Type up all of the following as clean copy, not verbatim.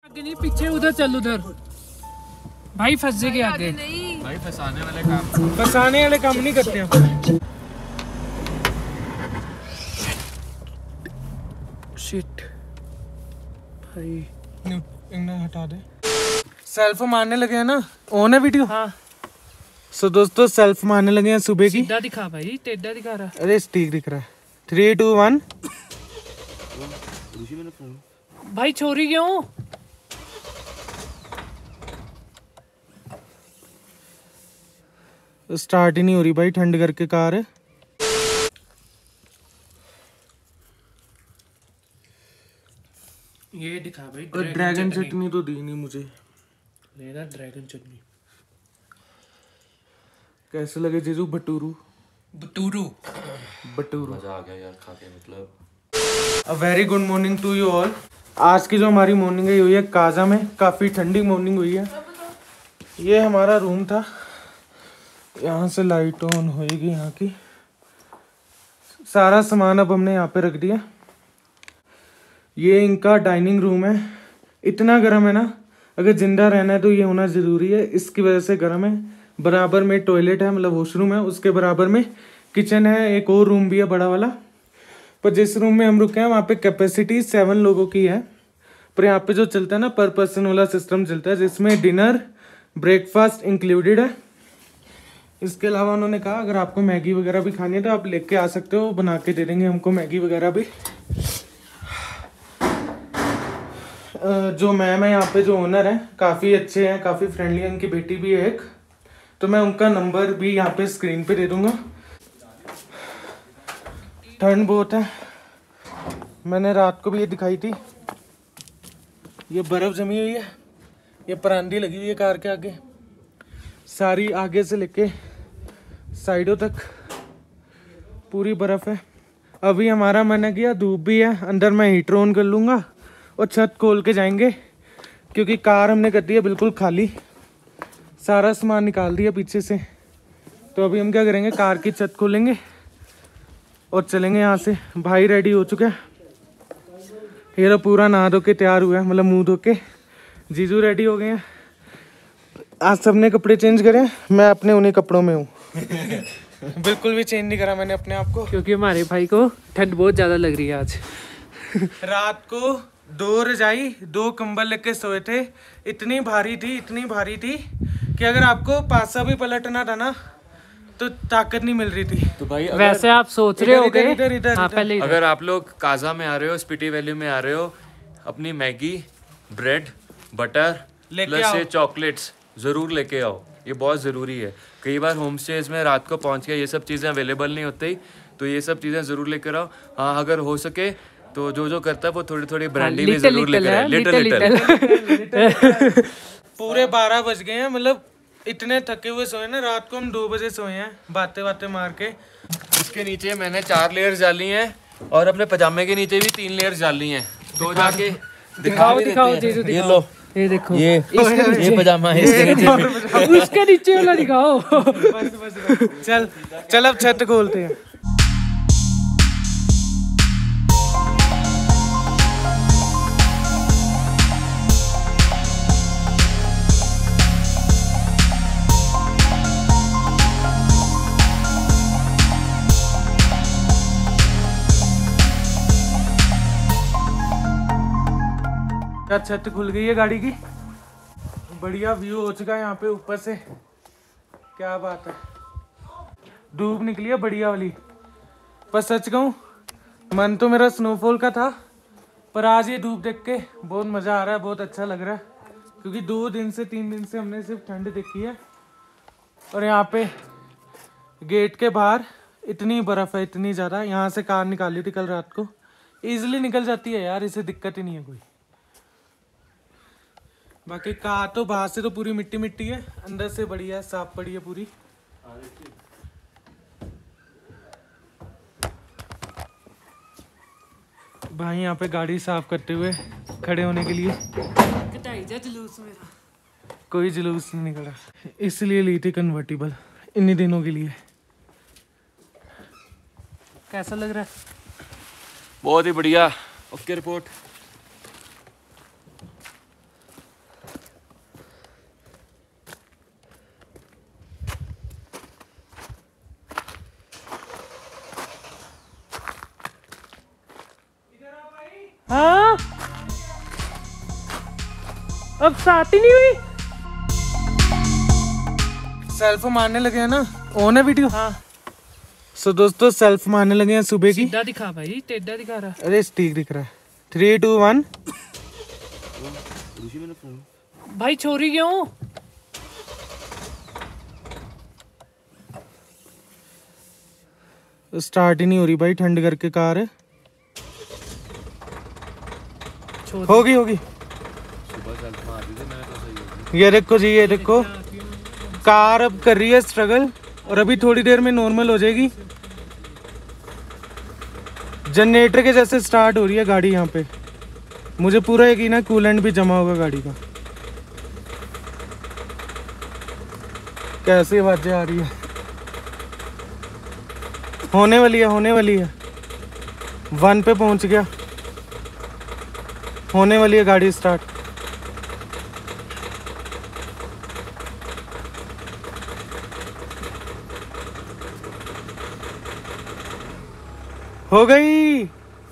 आगे नहीं, पीछे उधर चल, उधर भाई फंस के आगे। भाई फंसाने वाले काम नहीं करते हैं। शिट भाई इन्हें हटा दे। सेल्फ मारने लगे हैं ना, ऑन है वीडियो। हाँ सो दोस्तों सेल्फ मारने लगे हैं सुबह की। सीधा दिखा भाई, टेढ़ा दिखा रहा है। अरे ठीक दिख रहा है। 3 2 1 भाई छोरी क्यों? स्टार्ट ही नहीं हो रही भाई, ठंड करके कार है। ये दिखा भाई, ड्रैगन चटनी तो दी नहीं मुझे। लेना ड्रैगन चटनी। कैसे लगे जीजू भटूरू? बटूरू मजा आ गया यार खा के। मतलब a very good morning to you all. आज की जो हमारी मॉर्निंग है हुई है काजा में, काफ़ी ठंडी मॉर्निंग हुई है। ये हमारा रूम था, यहाँ से लाइट ऑन होएगी यहाँ की। सारा सामान अब हमने यहाँ पे रख दिया। ये इनका डाइनिंग रूम है। इतना गर्म है ना, अगर जिंदा रहना है तो ये होना ज़रूरी है, इसकी वजह से गर्म है। बराबर में टॉयलेट है, मतलब वॉशरूम है, उसके बराबर में किचन है, एक और रूम भी है बड़ा वाला। पर जिस रूम में हम रुके हैं वहाँ पे कैपेसिटी 7 लोगों की है। पर यहाँ पे जो चलता है ना, पर पर्सन वाला सिस्टम चलता है, जिसमें डिनर ब्रेकफास्ट इंक्लूडेड है। इसके अलावा उन्होंने कहा अगर आपको मैगी वगैरह भी खानी है तो आप लेके आ सकते हो, बना के दे देंगे हमको मैगी वगैरह भी। जो मैम है यहाँ पे, जो ओनर है, काफ़ी अच्छे हैं, काफ़ी फ्रेंडली है। उनकी बेटी भी है एक, तो मैं उनका नंबर भी यहाँ पे स्क्रीन पे दे दूँगा। ठंड बहुत है। मैंने रात को भी ये दिखाई थी, ये बर्फ़ जमी हुई है, ये परांदी लगी हुई है कार के आगे, सारी आगे से लेके साइडों तक पूरी बर्फ़ है। अभी हमारा मन है किया, धूप भी है, अंदर मैं हीटर ऑन कर लूँगा और छत खोल के जाएंगे, क्योंकि कार हमने कर दी है बिल्कुल खाली, सारा सामान निकाल दिया पीछे से। तो अभी हम क्या करेंगे, कार की छत खोलेंगे और चलेंगे यहाँ से। भाई रेडी हो चुका है, ये तो पूरा नहा धो के तैयार हुआ है, मतलब मुंह धो के। जीजू रेडी हो गए हैं। आज सबने कपड़े चेंज करे, मैं अपने उन्हीं कपड़ों में हूँ। बिल्कुल भी चेंज नहीं करा मैंने अपने आप को, क्योंकि हमारे भाई को ठंड बहुत ज्यादा लग रही है आज। रात को 2 रजाई 2 कंबल लेके सोए थे। इतनी भारी थी कि अगर आपको पासा भी पलटना था ना तो ताकत नहीं मिल रही थी। तो भाई वैसे आप सोच रहे हो इधर अगर आप लोग काजा में आ रहे हो, स्पीति वैली में आ रहे हो, अपनी मैगी, ब्रेड, बटर प्लस ये चॉकलेट्स जरूर लेके आओ। ये बहुत ज़रूरी है। कई बार होम स्टेज में रात को पहुंच के ये सब चीज़ें अवेलेबल नहीं होती, तो ये सब चीज़ें ज़रूर लेकर आओ। हाँ, अगर हो सके तो जो करता है वो थोड़ी थोड़ी ब्रांडी भी जरूर लेकर आए। लिटिल पूरे 12 बज गए हैं, मतलब इतने थके हुए सोए ना। रात को हम 2 बजे सोए हैं, बातें मार के। इसके नीचे मैंने 4 लेयर्स डाली हैं और अपने पजामे के नीचे भी 3 लेयर्स डाली हैं। तो जाके दिखाओ जीजू, ये लो, ये देखो, ये पजामा है इसके नीचे। उसके नीचे वाला दिखाओ। बस चल अब छत खोलते हैं। छत खुल गई है गाड़ी की, बढ़िया व्यू हो चुका है यहाँ पे ऊपर से। क्या बात है, धूप निकली है बढ़िया वाली। पर सच कहूँ, मन तो मेरा स्नोफॉल का था, पर आज ये धूप देख के बहुत मज़ा आ रहा है, बहुत अच्छा लग रहा है। क्योंकि 3 दिन से हमने सिर्फ ठंड देखी है। और यहाँ पे गेट के बाहर इतनी बर्फ़ है, इतनी ज़्यादा। यहाँ से कार निकाली थी कल रात को, ईजिली निकल जाती है यार, इसे दिक्कत ही नहीं है कोई। बाकी कार तो बाहर से तो पूरी मिट्टी मिट्टी है, अंदर से बढ़िया है, साफ पड़ी है पूरी। भाई यहाँ पे गाड़ी साफ करते हुए खड़े होने के लिए। जुलूस मेरा कोई जुलूस नहीं निकला, इसलिए ली थी कन्वर्टिबल इन्हीं दिनों के लिए। कैसा लग रहा है? बहुत ही बढ़िया। Okay report. अब स्टार्ट ही नहीं हुई। सेल्फ मारने लगे हैं ना, ऑन है वीडियो। हाँ सो दोस्तों सेल्फ मारने लगे हैं सुबह की। सीधा दिखा भाई, टेढ़ा दिखा रहा। अरे ठीक दिख रहा है। 3 2 1। भाई चोरी क्यों? स्टार्ट ही नहीं हो रही भाई, ठंड करके कार है। चोरी। होगी। ये देखो जी, ये देखो कार अब कर रही है स्ट्रगल और अभी थोड़ी देर में नॉर्मल हो जाएगी। जनरेटर के जैसे स्टार्ट हो रही है गाड़ी यहाँ पे। मुझे पूरा यकीन है कूलेंट भी जमा होगा गाड़ी का। कैसी आवाजें आ रही है। होने वाली है 1 पे पहुंच गया। होने वाली है गाड़ी स्टार्ट। हो गई।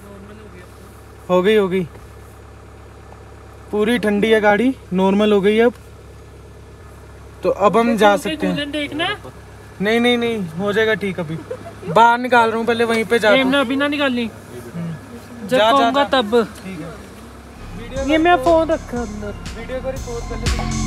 पूरी ठंडी है गाड़ी, नॉर्मल हो गई अब। तो अब हम जा सकते हैं। देखना। नहीं हो जाएगा ठीक। अभी बाहर निकाल रहा हूँ, पहले वहीं पे जा। अभी ना निकालनी, जब जा, कहूंगा जा। तब। ठीक है। ये मैं फोन रखा अंदर। वीडियो को रिकॉर्ड पहले।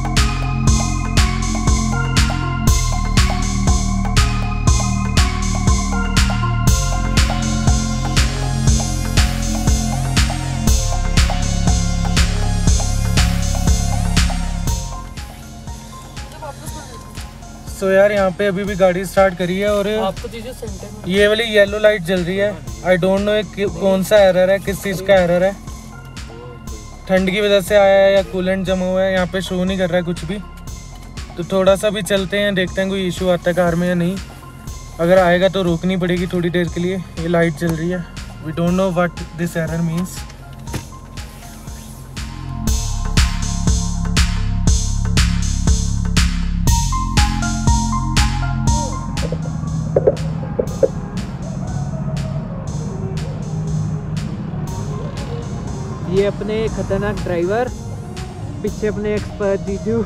सो यार यहाँ पे अभी भी गाड़ी स्टार्ट करी है और आपको चीजें सेंटर में। ये वाली येलो लाइट जल रही है। आई डोंट नो कौन सा एरर है, किस चीज़ का एरर है। ठंड की वजह से आया है या कूलेंट जमा हुआ है, यहाँ पे शो नहीं कर रहा है कुछ भी। तो थोड़ा सा भी चलते हैं, देखते हैं कोई इशू आता है कार में या नहीं। अगर आएगा तो रोकनी पड़ेगी थोड़ी देर के लिए। ये लाइट जल रही है। We don't know what this error means. ये अपने खतरनाक ड्राइवर, पीछे अपने एक्सपर्ट जीजू,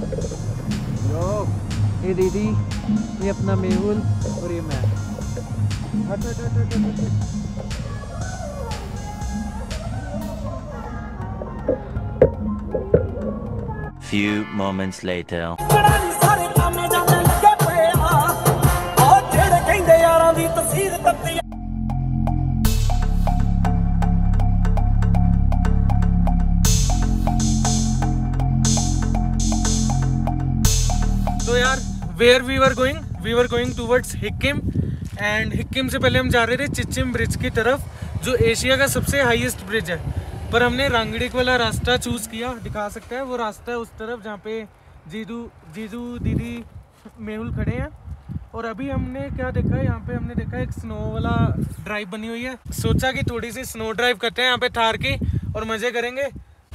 ये दीदी, ये अपना मेहुल और ये मैं। Few moments later. तो यार where we were going towards Hikkim. And Hikkim से पहले हम जा रहे थे चिचिम ब्रिज की तरफ, जो एशिया का सबसे हाईएस्ट ब्रिज है। पर हमने रांगड़िक वाला रास्ता चूज किया। दिखा सकता है वो रास्ता है उस तरफ जहाँ पे जीजू दीदी मेहुल खड़े हैं। और अभी हमने क्या देखा है, यहाँ पे हमने देखा है एक स्नो वाला ड्राइव बनी हुई है। सोचा कि थोड़ी सी स्नो ड्राइव करते हैं यहाँ पे थार की और मजे करेंगे।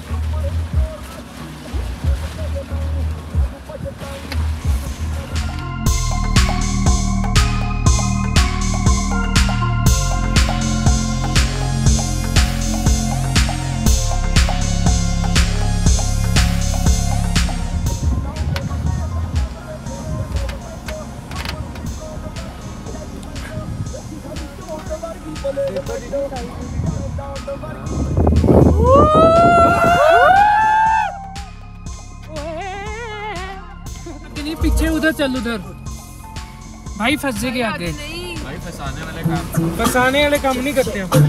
पीछे उधर चल, उधर भाई फंस के आगे। भाई फंसाने वाले काम नहीं करते हम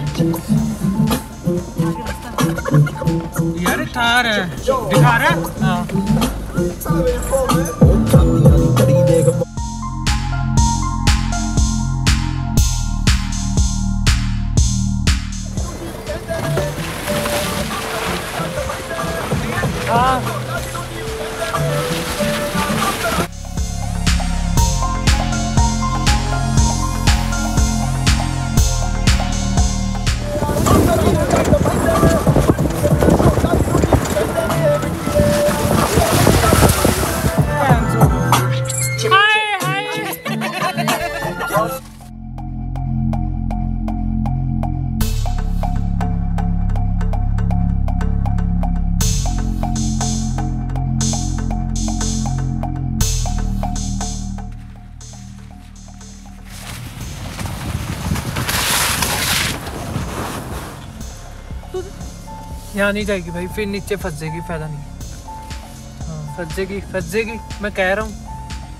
यार। थार है, दिखा रहा है। हाँ। यहाँ नहीं जाएगी भाई, फिर नीचे फंस जाएगी, फायदा नहीं। हाँ फंस जाएगी मैं कह रहा हूँ।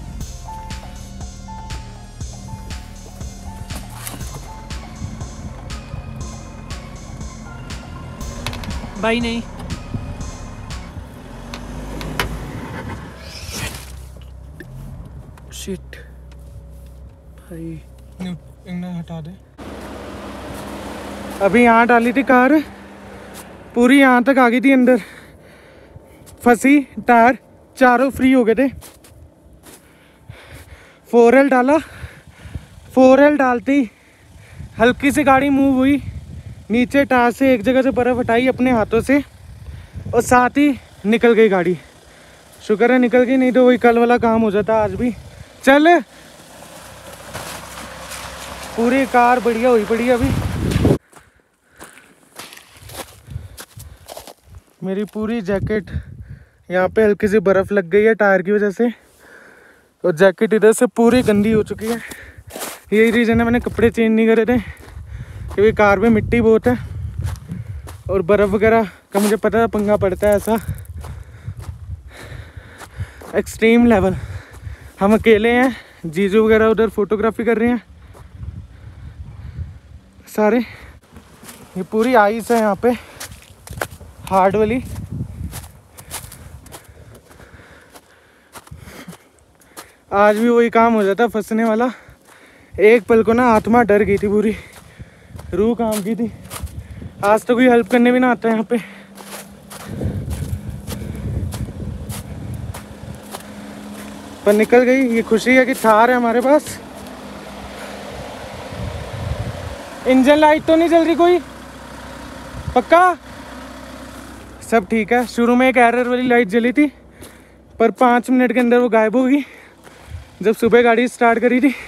भाई नहीं, शिट भाई, इन्हें हटा दे। अभी यहाँ डाली थी कार, पूरी यहाँ तक आ गई थी अंदर, फंसी, टायर चारों फ्री हो गए थे। 4L डाला, 4L डालती हल्की सी गाड़ी मूव हुई, नीचे टायर से एक जगह से बर्फ़ हटाई अपने हाथों से और साथ ही निकल गई गाड़ी। शुक्र है निकल गई, नहीं तो वही कल वाला काम हो जाता आज भी। चल पूरी कार बढ़िया हुई पड़ी अभी। मेरी पूरी जैकेट यहाँ पे हल्की सी बर्फ़ लग गई है टायर की वजह से, और जैकेट इधर से पूरी गंदी हो चुकी है। यही रीज़न है मैंने कपड़े चेंज नहीं करे थे, क्योंकि कार में मिट्टी बहुत है और बर्फ़ वगैरह का मुझे पता है पंगा पड़ता है ऐसा एक्सट्रीम लेवल। हम अकेले हैं, जीजू वगैरह उधर फोटोग्राफी कर रहे हैं सारे। ये पूरी आइस है यहाँ पे, हार्ड वाली। आज भी वही काम हो जाता फंसने वाला। एक पल को ना आत्मा डर गई थी, पूरी रूह काम की थी। आज तो कोई हेल्प करने भी ना आता है यहाँ पे। पर निकल गई, ये खुशी है कि थार है हमारे पास। इंजन लाइट तो नहीं जल रही कोई? पक्का सब ठीक है। शुरू में एक एरर वाली लाइट जली थी, पर 5 मिनट के अंदर वो गायब हो गई जब सुबह गाड़ी स्टार्ट करी थी।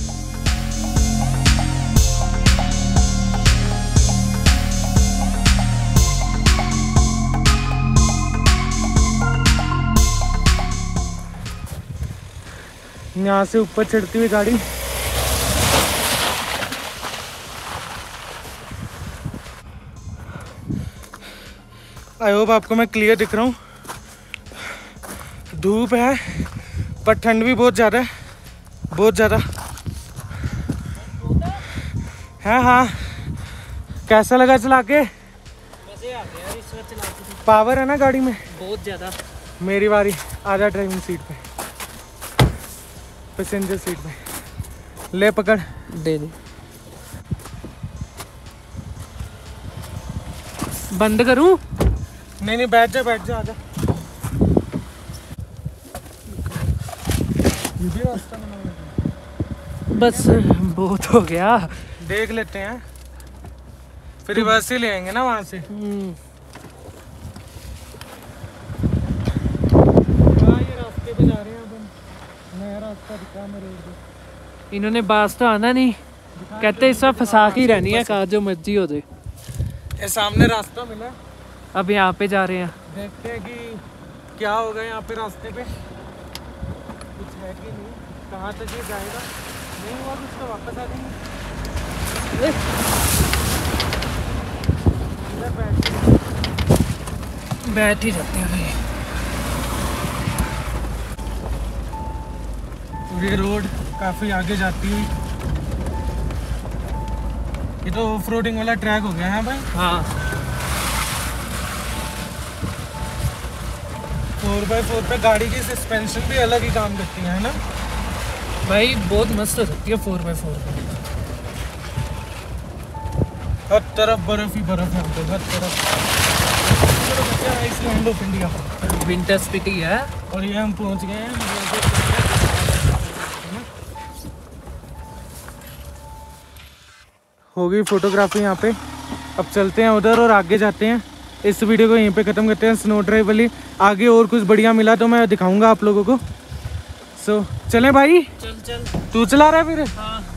यहाँ से ऊपर चढ़ती हुई गाड़ी आई होप आपको मैं क्लियर दिख रहा हूँ। धूप है पर ठंड भी बहुत ज़्यादा है, बहुत ज़्यादा। हाँ कैसा लगा चला के? मजे आ गए यार इस वक्त चला के। पावर है ना गाड़ी में बहुत ज़्यादा। मेरी बारी, आजा ड्राइविंग सीट पे, पैसेंजर सीट पे। ले पकड़, दे दे। बंद करूं? नहीं बैठ जा आजा। बस बहुत हो गया। देख लेते हैं, फिर रिवर्स ही ले आएंगे ना वहाँ से। ये रास्ते पे जा रहे हैं अपन, नया रास्ता दिखा मेरे को। इन्होंने बास तो आना नहीं, कहते इस वक्त फंसा के ही रहनी है, कहा जो मर्जी हो जाए। ये सामने रास्ता मिला, अब यहाँ पे जा रहे हैं। देखते हैं कि क्या होगा यहाँ पे रास्ते पे, कुछ है कि नहीं, कहाँ तक ये जाएगा। नहीं हुआ कुछ तो वापस आ जाएंगे। बैठ ही जाते हैं भाई। और ये रोड काफ़ी आगे जाती हुई, ये तो ऑफ रोडिंग वाला ट्रैक हो गया है भाई। हाँ 4x4 पे गाड़ी की सस्पेंशन भी अलग ही काम करती है ना भाई, बहुत मस्त होती है 4x4। हर तरफ बर्फ ही बर्फ है, हर तरफ। Iceland of India, winter Spiti है। और ये हम पहुंच गए हैं। हो गई फोटोग्राफी यहाँ पे, अब चलते हैं उधर और आगे जाते हैं। इस वीडियो को यहीं पे ख़त्म करते हैं, स्नो ड्राइव वाली। आगे और कुछ बढ़िया मिला तो मैं दिखाऊंगा आप लोगों को। सो चलें भाई, चल तू चला रहा है फिर? हाँ